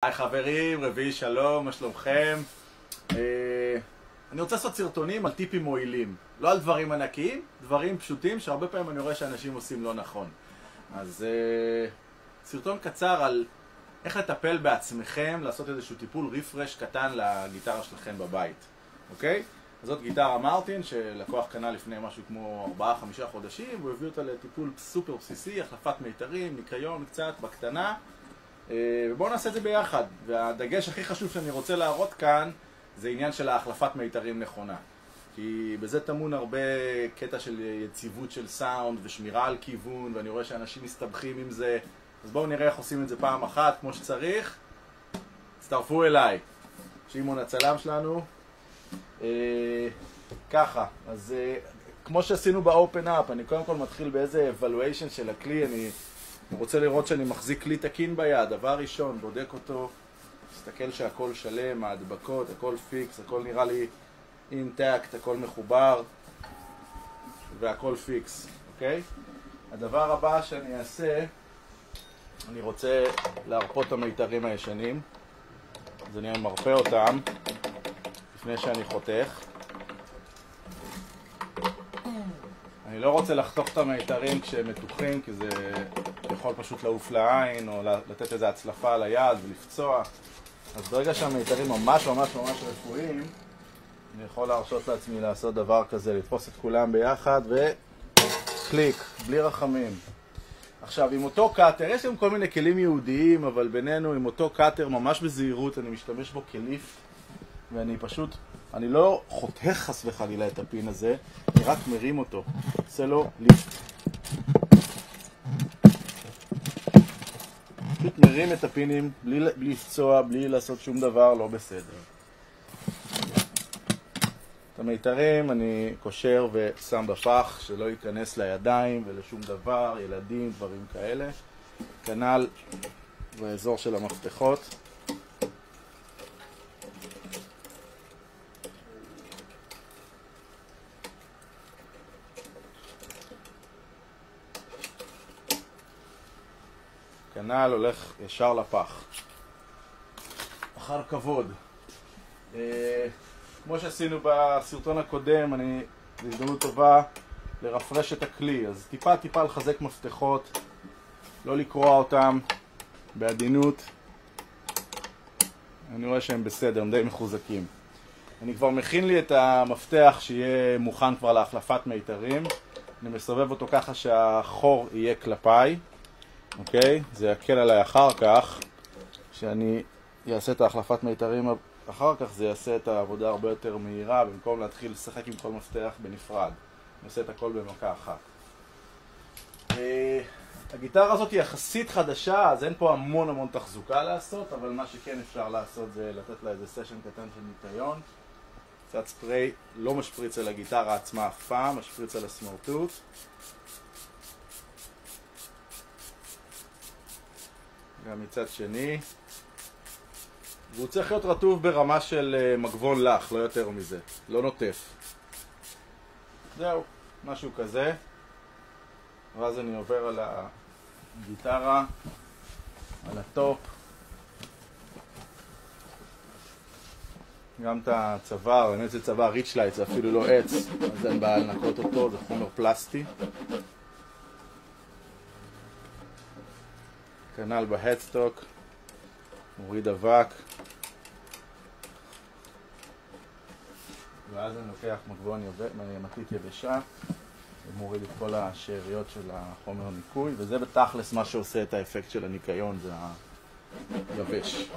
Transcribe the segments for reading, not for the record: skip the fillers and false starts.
היי חברים, רביעי שלום, מה שלומכם? אני רוצה לעשות סרטונים על טיפים מועילים, לא על דברים ענקיים, דברים פשוטים שהרבה פעמים אני רואה שאנשים עושים לא נכון. אז סרטון קצר על איך לטפל בעצמכם, לעשות איזשהו טיפול ריפרש קטן לגיטרה שלכם בבית, אוקיי? אז זאת גיטרה מרטין שלקוח קנה לפני משהו כמו 4-5 חודשים, והוא הביא אותה לטיפול סופר בסיסי, החלפת מיתרים, ניקיון קצת בקטנה. ובואו נעשה את זה ביחד, והדגש הכי חשוב שאני רוצה להראות כאן זה עניין של ההחלפת מיתרים נכונה, כי בזה טמון הרבה קטע של יציבות של סאונד ושמירה על כיוון, ואני רואה שאנשים מסתבכים עם זה. אז בואו נראה איך עושים את זה פעם אחת כמו שצריך. הצטרפו אליי, שמעון הצלם שלנו. ככה, אז כמו שעשינו באופן אפ, אני קודם כל מתחיל באיזה evaluation של הכלי. אני רוצה לראות שאני מחזיק כלי תקין ביד. דבר ראשון, בודק אותו, מסתכל שהכל שלם, ההדבקות, הכל פיקס, הכל נראה לי אינטקט, הכל מחובר והכל פיקס, אוקיי? הדבר הבא שאני אעשה, אני רוצה להרפות את המיתרים הישנים, אז אני מרפא אותם לפני שאני חותך. אני לא רוצה לחתוך את המיתרים כשהם מתוחים, כי זה יכול פשוט לעוף לעין או לתת איזו הצלפה על היד ולפצוע. אז ברגע שהמיתרים ממש רפואיים, אני יכול להרשות לעצמי לעשות דבר כזה, לתפוס את כולם ביחד וקליק, בלי רחמים. עכשיו, עם אותו קאטר, יש גם כל מיני כלים יהודיים, אבל בינינו, עם אותו קאטר ממש בזהירות, אני משתמש בו כליף, ואני פשוט, אני לא חותך חס וחלילה את הפין הזה, אני רק מרים אותו, עושה לו ליפט. פשוט מרים את הפינים, בלי לפצוע, בלי לעשות שום דבר, לא בסדר. את המיתרים אני קושר ושם בפח, שלא ייכנס לידיים ולשום דבר, ילדים, דברים כאלה. כנ"ל באזור של המפתחות. כנ"ל הולך ישר לפח. אחר כבוד. כמו שעשינו בסרטון הקודם, זו הזדמנות טובה לרפרש את הכלי. אז טיפה לחזק מפתחות, לא לקרוע אותם, בעדינות. אני רואה שהם בסדר, הם די מחוזקים. אני כבר מכין לי את המפתח שיהיה מוכן כבר להחלפת מיתרים. אני מסובב אותו ככה שהחור יהיה כלפיי. אוקיי? זה יקל עליי אחר כך, שאני אעשה את ההחלפת מיתרים אחר כך, זה יעשה את העבודה הרבה יותר מהירה, במקום להתחיל לשחק עם כל מפתח בנפרד. אני עושה את הכל במכה אחת. הגיטרה הזאת היא יחסית חדשה, אז אין פה המון תחזוקה לעשות, אבל מה שכן אפשר לעשות זה לתת לה איזה סשן קטן של ניקיון. קצת ספרי, לא משפריץ על הגיטרה עצמה אף פעם, משפריץ על הסמרטוט. גם מצד שני. והוא צריך להיות רטוב ברמה של מגבון לח, לא יותר מזה, לא נוטף. זהו, משהו כזה. ואז אני עובר על הגיטרה, על הטופ. גם את הצוואר, באמת זה צוואר ריצ'לייט, זה אפילו לא עץ, אז אין בעיה לנקות אותו, זה חומר פלסטי. כנ"ל בהדסטוק, מוריד אבק, ואז אני לוקח מתית יבשה ומוריד את כל השאריות של החומר ניקוי, וזה בתכלס מה שעושה את האפקט של הניקיון, זה היבש.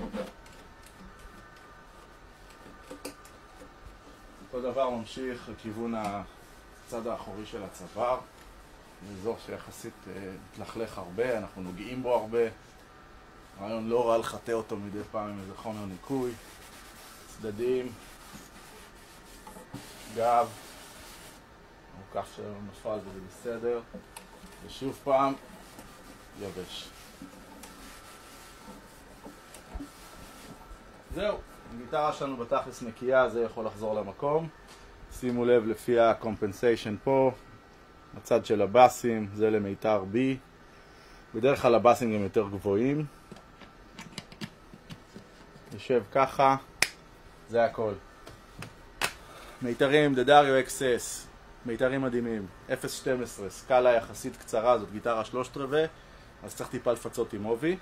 אותו דבר ממשיך לכיוון הצד האחורי של הצוואר, אזור שיחסית מתלכלך הרבה, אנחנו נוגעים בו הרבה. רעיון לא רע לחטא אותו מדי פעם עם איזה חומר ניקוי. צדדים, גב, המוקף שלנו נפל וזה בסדר, ושוב פעם יבש. זהו, הגיטרה שלנו בתכלס נקייה, זה יכול לחזור למקום. שימו לב לפי הקומפנסיישן פה, הצד של הבאסים, זה למיתר B. בדרך כלל הבאסים הם יותר גבוהים. יושב ככה, זה הכל. מיתרים, דדריו XS, מיתרים מדהימים, 0.12, סקאלה יחסית קצרה, זאת גיטרה 3/4, אז צריך טיפה לפצות עם אובי.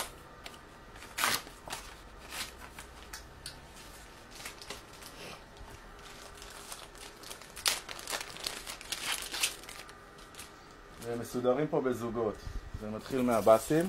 והם מסודרים פה בזוגות, זה מתחיל מהבאסים.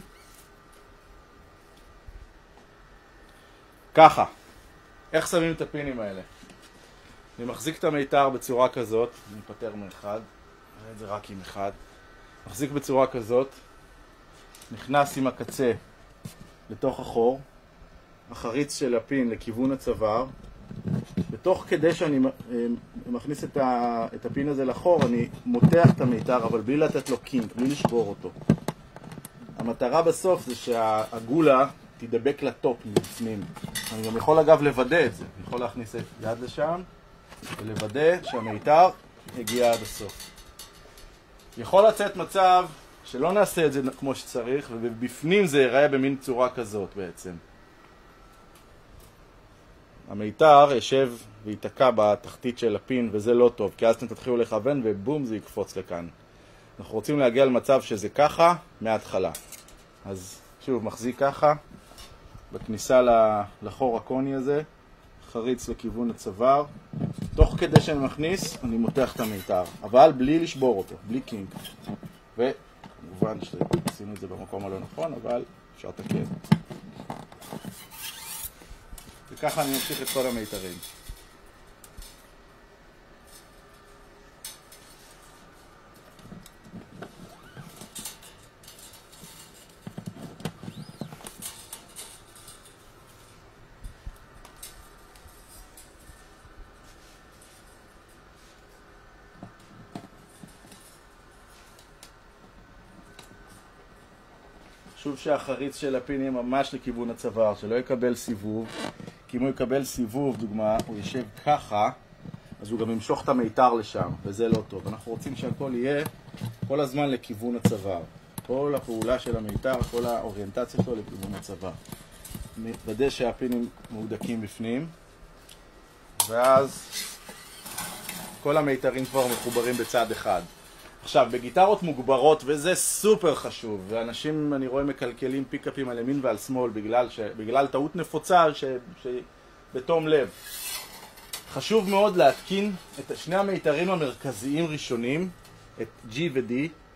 ככה, איך שמים את הפינים האלה? אני מחזיק את המיתר בצורה כזאת, אני מפטר מאחד, נראה את זה רק עם אחד. מחזיק בצורה כזאת, נכנס עם הקצה לתוך החור, החריץ של הפין לכיוון הצוואר, בתוך כדי שאני מכניס את הפין הזה לחור, אני מותח את המיתר, אבל בלי לתת לו קינק, בלי לשבור אותו. המטרה בסוף זה שהגולה תדבק לטופ מבפנים. אני גם יכול אגב לוודא את זה, אני יכול להכניס את יד לשם ולוודא שהמיתר יגיע עד הסוף. יכול לצאת מצב שלא נעשה את זה כמו שצריך, ובפנים זה ייראה במין צורה כזאת בעצם. המיתר ישב ויתקע בתחתית של הפין, וזה לא טוב, כי אז אתם תתחילו לכוון ובום זה יקפוץ לכאן. אנחנו רוצים להגיע למצב שזה ככה מההתחלה. אז שוב, מחזיק ככה, בכניסה לחור הקוני הזה, חריץ לכיוון הצוואר. תוך כדי שאני מכניס, אני מותח את המיתר, אבל בלי לשבור אותו, בלי קינק. וכמובן שעשינו את זה במקום הלא נכון, אבל אפשר לתקן. וככה אני ממשיך את כל המיתרים. חשוב שהחריץ של הפין יהיה ממש לכיוון הצוואר, שלא יקבל סיבוב, כי אם הוא יקבל סיבוב, דוגמה, הוא יושב ככה, אז הוא גם ימשוך את המיתר לשם, וזה לא טוב. אנחנו רוצים שהכל יהיה כל הזמן לכיוון הצוואר. כל הפעולה של המיתר, כל האוריינטציה שלו לכיוון הצוואר. נוודא שהפינים מהודקים בפנים, ואז כל המיתרים כבר מחוברים בצד אחד. עכשיו, בגיטרות מוגברות, וזה סופר חשוב, ואנשים, אני רואה, מקלקלים פיקאפים על ימין ועל שמאל בגלל טעות נפוצה בתום לב. חשוב מאוד להתקין את שני המיתרים המרכזיים ראשונים, את G ו-D,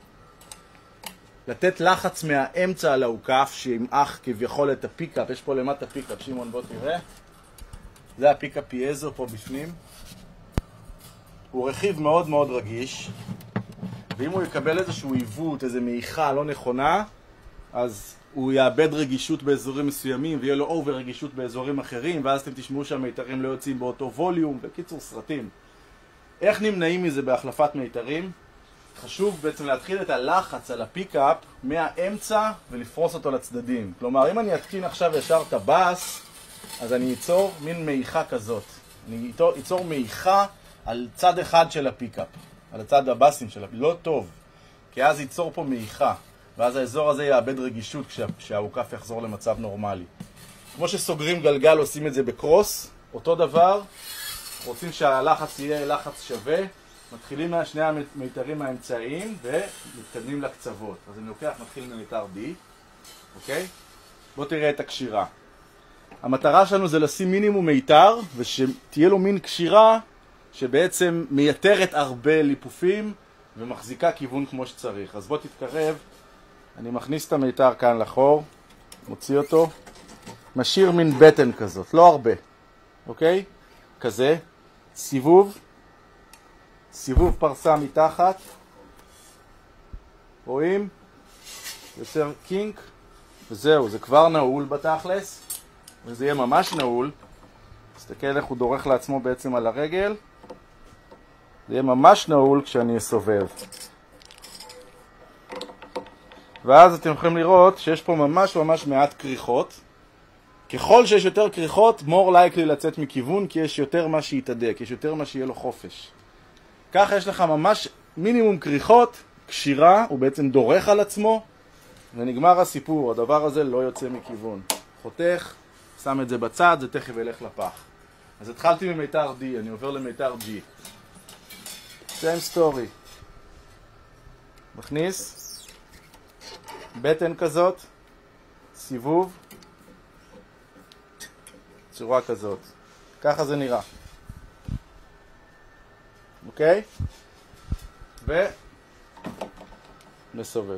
לתת לחץ מהאמצע על העוקף, שימעך כביכול את הפיקאפ. יש פה למטה פיקאפ, שמעון בוא תראה. זה הפיקאפ פייזו פה בפנים. הוא רכיב מאוד מאוד רגיש. ואם הוא יקבל איזשהו עיוות, איזו מעיכה לא נכונה, אז הוא יאבד רגישות באזורים מסוימים, ויהיה לו אובר רגישות באזורים אחרים, ואז אתם תשמעו שהמיתרים לא יוצאים באותו ווליום, בקיצור סרטים. איך נמנעים מזה בהחלפת מיתרים? חשוב בעצם להתחיל את הלחץ על הפיקאפ מהאמצע ולפרוס אותו לצדדים. כלומר, אם אני אתקין עכשיו ישר את הבאס, אז אני אצור מין מעיכה כזאת. אני אצור מעיכה על צד אחד של הפיקאפ. על הצד הבאסים שלה, לא טוב, כי אז ייצור פה מעיכה, ואז האזור הזה יאבד רגישות כשהעוקף יחזור למצב נורמלי. כמו שסוגרים גלגל, עושים את זה בקרוס, אותו דבר, רוצים שהלחץ יהיה לחץ שווה, מתחילים מהשני המיתרים האמצעיים ומתקדמים לקצוות. אז אני לוקח, מתחיל ממיתר D, אוקיי? בוא תראה את הקשירה. המטרה שלנו זה לשים מינימום מיתר, ושתהיה לו מין קשירה, שבעצם מייתרת הרבה ליפופים ומחזיקה כיוון כמו שצריך. אז בוא תתקרב, אני מכניס את המיתר כאן לחור, מוציא אותו, משאיר מין בטן כזאת, לא הרבה, אוקיי? כזה, סיבוב פרסה מתחת, רואים? יוצר קינק, וזהו, זה כבר נעול בתכלס, וזה יהיה ממש נעול. תסתכל איך הוא דורך לעצמו בעצם על הרגל, זה יהיה ממש נעול כשאני אסובב. ואז אתם יכולים לראות שיש פה ממש מעט קריחות. ככל שיש יותר קריחות, more likely לצאת מכיוון, כי יש יותר מה שיתהדק, יש יותר מה שיהיה לו חופש. ככה יש לך ממש מינימום קריחות, קשירה, הוא בעצם דורך על עצמו, ונגמר הסיפור, הדבר הזה לא יוצא מכיוון. חותך, שם את זה בצד, זה תכף ילך לפח. אז התחלתי ממיתר D, אני עובר למיתר G. same story. מכניס, בטן כזאת, סיבוב, צורה כזאת. ככה זה נראה. אוקיי? ונסובב.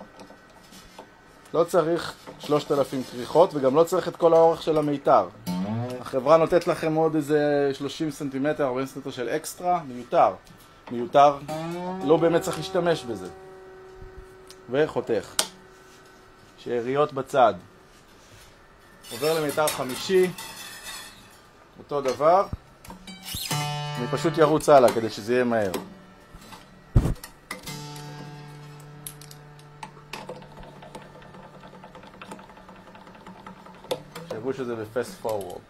לא צריך 3,000 כריכות וגם לא צריך את כל האורך של המיתר. החברה נותנת לכם עוד איזה 30 סנטימטר, 40 סנטימטר של אקסטרה, מיותר. מיותר, לא באמת צריך להשתמש בזה. וחותך. שאריות בצד. עובר למיתר חמישי, אותו דבר. אני פשוט ירוץ הלאה כדי שזה יהיה מהר. שיראו שזה ב-fast forward.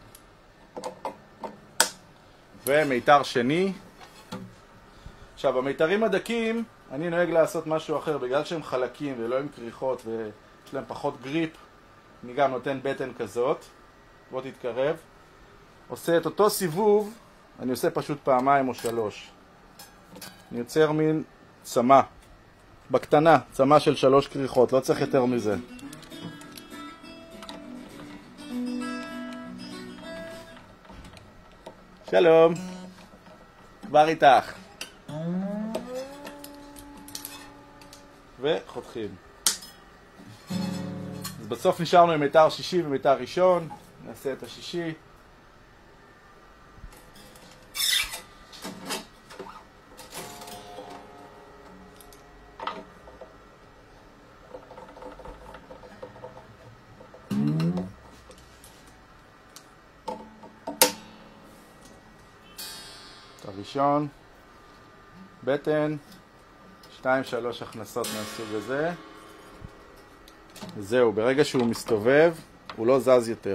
ומיתר שני. עכשיו, במיתרים הדקים אני נוהג לעשות משהו אחר, בגלל שהם חלקים ולא עם כריכות ויש להם פחות גריפ. אני גם נותן בטן כזאת. בוא תתקרב. עושה את אותו סיבוב, אני עושה פשוט פעמיים או 3. אני יוצר מין צמה. בקטנה, צמה של 3 כריכות, לא צריך יותר מזה. שלום. כבר איתך. וחותכים. אז בסוף נשארנו עם מיתר שישי ומיתר ראשון. נעשה את השישי. הראשון, בטן, 2-3 הכנסות מהסוג הזה. וזהו, ברגע שהוא מסתובב, הוא לא זז יותר.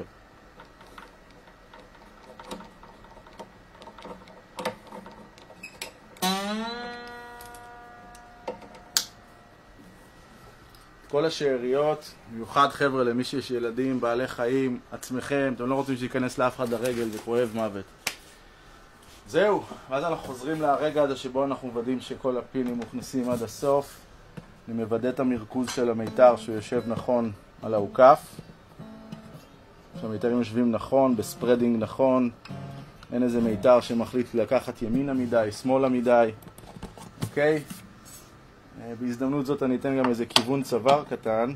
כל השאריות, במיוחד חבר'ה למי שיש ילדים, בעלי חיים, עצמכם, אתם לא רוצים שייכנס לאף אחד הרגל, זה כואב מוות. זהו, ואז אנחנו חוזרים לרגע הזה שבו אנחנו מוודאים שכל הפינים מוכנסים עד הסוף. אני מוודא את המרכוז של המיתר שהוא יושב נכון על העוקף. שהמיתרים יושבים נכון, בספרדינג נכון. אין איזה מיתר שמחליט לקחת ימינה מדי, שמאלה מדי. אוקיי? בהזדמנות זאת אני אתן גם איזה כיוון צוואר קטן.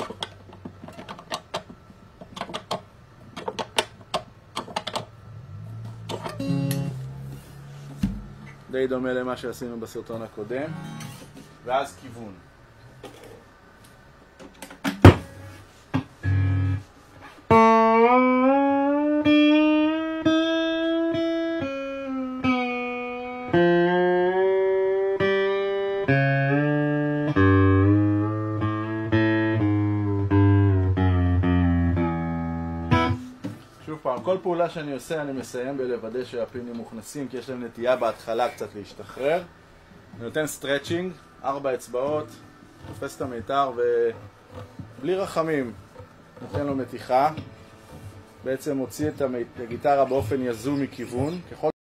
די דומה למה שעשינו בסרטון הקודם. ואז כיוון. שוב פעם, כל פעולה שאני עושה אני מסיים בלוודא שהפינים מוכנסים, כי יש להם נטייה בהתחלה קצת להשתחרר. אני נותן סטרצ'ינג, 4 אצבעות, תופס את המיתר ובלי רחמים נותן לו מתיחה. בעצם מוציא את הגיטרה באופן יזום מכיוון. ככל